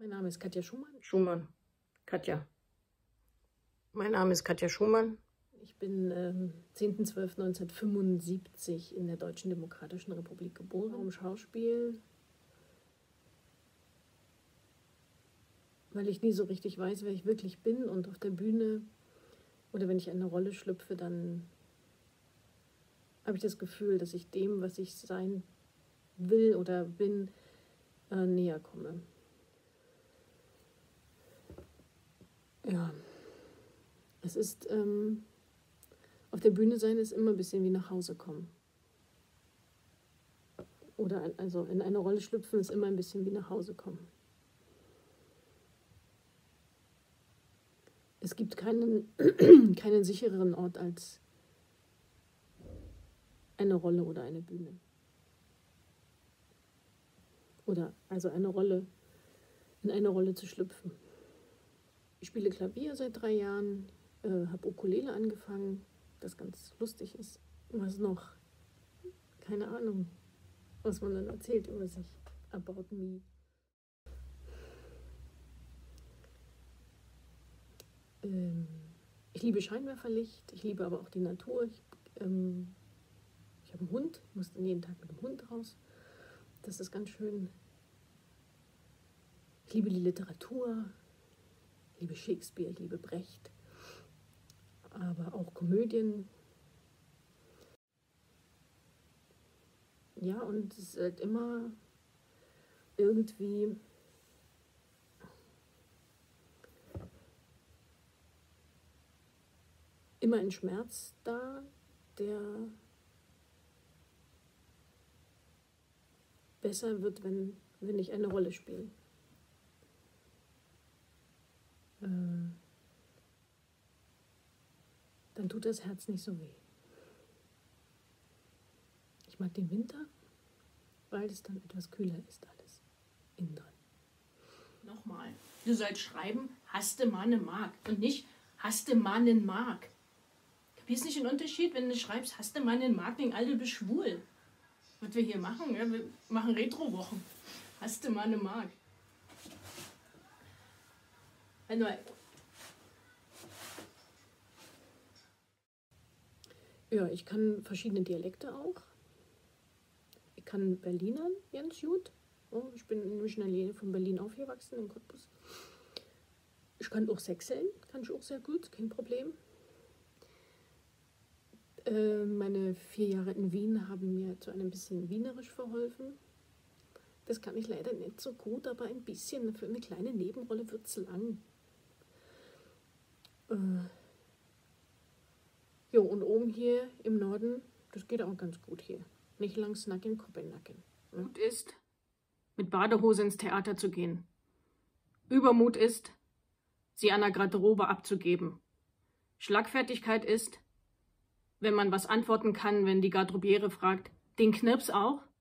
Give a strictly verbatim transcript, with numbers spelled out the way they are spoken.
Mein Name ist Katja Schumann. Schumann. Katja. Mein Name ist Katja Schumann. Ich bin ähm, zehnten zwölften neunzehnhundertfünfundsiebzig in der Deutschen Demokratischen Republik geboren. Im Schauspiel, weil ich nie so richtig weiß, wer ich wirklich bin. Und auf der Bühne oder wenn ich eine Rolle schlüpfe, dann habe ich das Gefühl, dass ich dem, was ich sein will oder bin, äh, näher komme. Ja, es ist, ähm, auf der Bühne sein ist immer ein bisschen wie nach Hause kommen. Oder also in eine Rolle schlüpfen ist immer ein bisschen wie nach Hause kommen. Es gibt keinen, keinen sichereren Ort als eine Rolle oder eine Bühne. Oder also eine Rolle, in eine Rolle zu schlüpfen. Ich spiele Klavier seit drei Jahren, äh, habe Ukulele angefangen, das ganz lustig ist. Was noch? Keine Ahnung, was man dann erzählt über sich. About me. Ähm, ich liebe Scheinwerferlicht, ich liebe aber auch die Natur. Ich, ähm, ich habe einen Hund, muss dann jeden Tag mit dem Hund raus. Das ist ganz schön. Ich liebe die Literatur. Ich liebe Shakespeare, ich liebe Brecht, aber auch Komödien. Ja, und es ist halt immer irgendwie immer ein Schmerz da, der besser wird, wenn, wenn ich eine Rolle spiele. Dann tut das Herz nicht so weh. Ich mag den Winter, weil es dann etwas kühler ist alles innen drin. Nochmal, du sollst schreiben, hast du mal eine Mark und nicht, hast du mal einen Mark. Kapierst nicht den Unterschied, wenn du schreibst, hast du mal einen Mark, wegen all du bist schwul. Was wir hier machen, ja, wir machen Retro-Wochen. Hast du mal eine Mark. Also, ja, ich kann verschiedene Dialekte auch. Ich kann Berlinern ganz gut. Oh, ich bin nämlich in der Nähe von Berlin aufgewachsen, in Cottbus. Ich kann auch Sächseln, kann ich auch sehr gut, kein Problem. Äh, meine vier Jahre in Wien haben mir zu einem bisschen Wienerisch verholfen. Das kann ich leider nicht so gut, aber ein bisschen. Für eine kleine Nebenrolle wird es lang. Äh, Jo, und oben hier im Norden, das geht auch ganz gut hier. Nicht lang snacken, Kopf in den Nacken. Ne? Mut ist, mit Badehose ins Theater zu gehen. Übermut ist, sie an der Garderobe abzugeben. Schlagfertigkeit ist, wenn man was antworten kann, wenn die Garderobiere fragt, den Knirps auch?